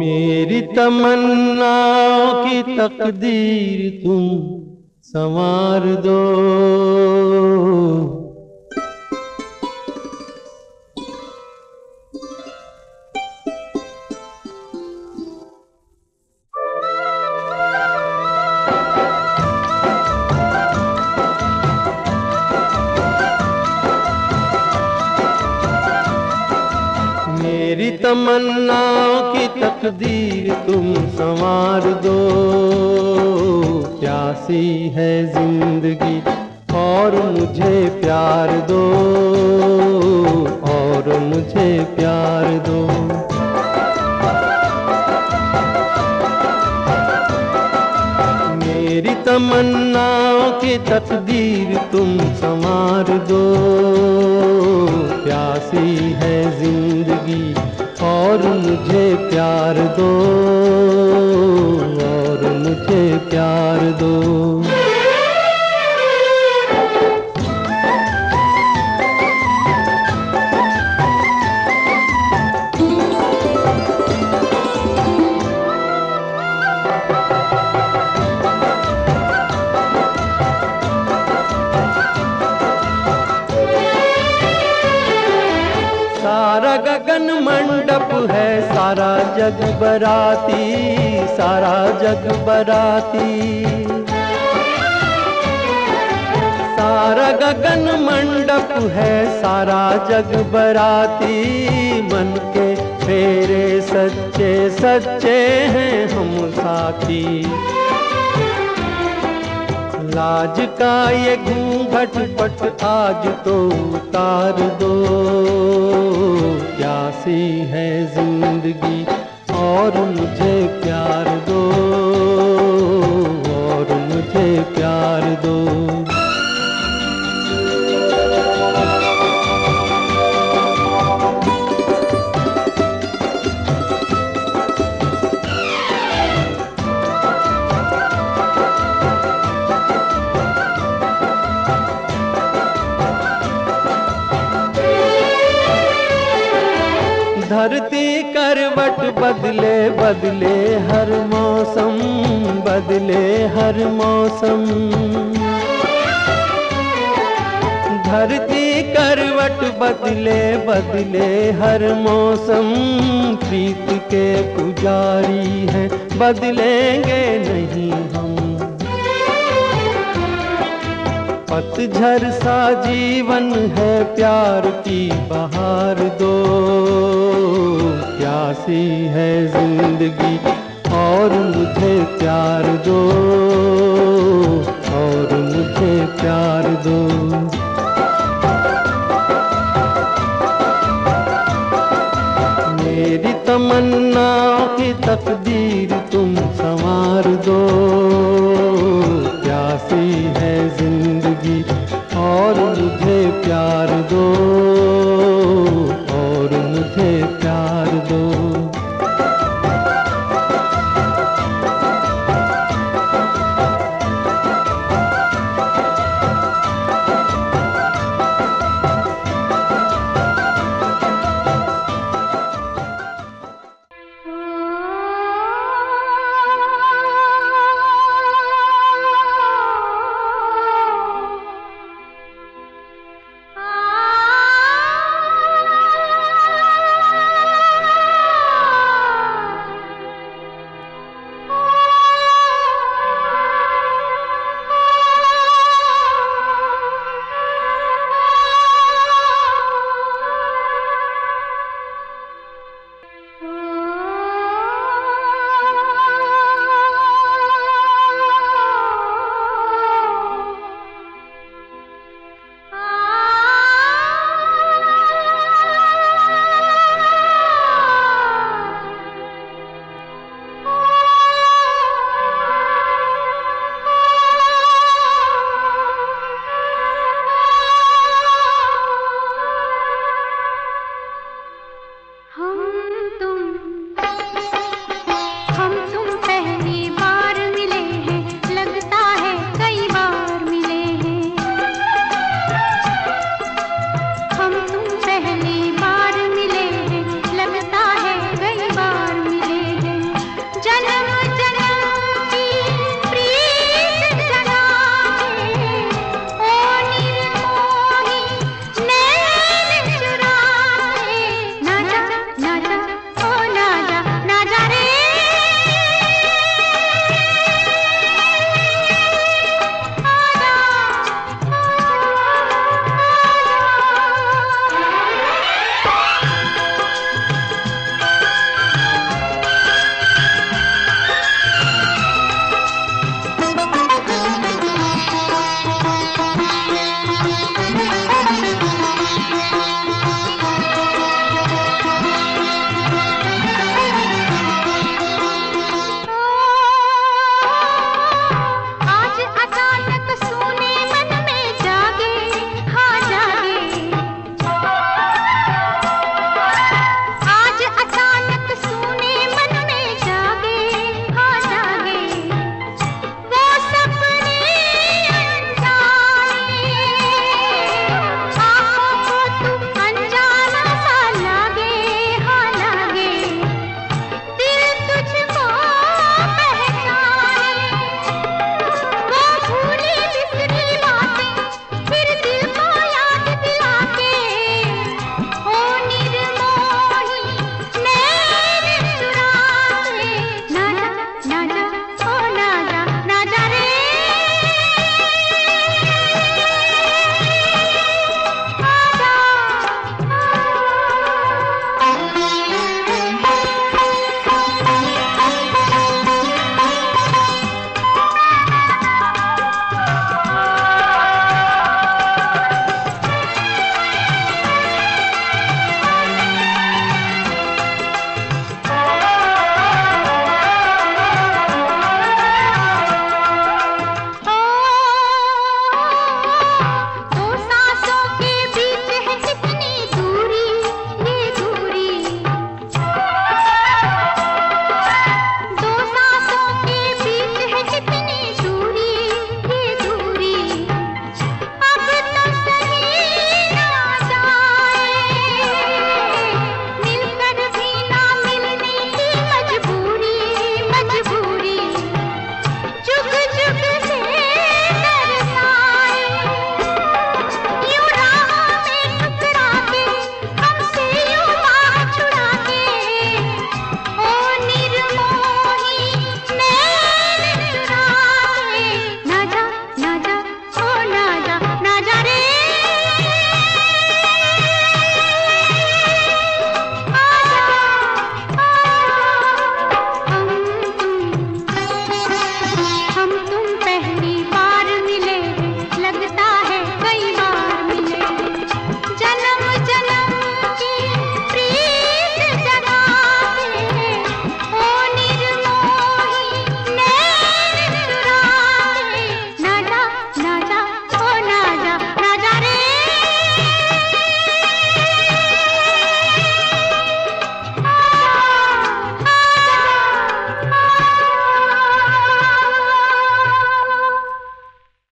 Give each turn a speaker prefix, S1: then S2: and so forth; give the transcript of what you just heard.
S1: मेरी तमन्नाओं की तकदीर तुम संवार दो। मेरी तमन्नाओं की तकदीर तुम संवार दो। प्यासी है जिंदगी और मुझे प्यार दो, और मुझे प्यार दो। मेरी तमन्नाओं की तकदीर तुम संवार दो। प्यासी है जिंदगी और मुझे प्यार दो, और मुझे प्यार दो। सारा गगन मंडप है, सारा जग बराती, सारा जग बराती। सारा गगन मंडप है, सारा जग बराती। मन के फेरे सच्चे सच्चे हैं हम साथी। लाज का ये घूंघट पट आज तो उतार दो। प्यासी है जिंदगी और मुझे प्यार दो, और मुझे प्यार दो। धरती करवट बदले बदले हर मौसम, बदले हर मौसम। धरती करवट बदले बदले हर मौसम। प्रीत के पुजारी हैं, बदलेंगे नहीं हम। पतझड़ सा जीवन है, प्यार की बहार दो। प्यासी है जिंदगी और मुझे प्यार दो, और मुझे प्यार दो। मेरी तमन्नाओं की तकदीर तुम संवार दो। प्यासी है जिंदगी और मुझे प्यार दो।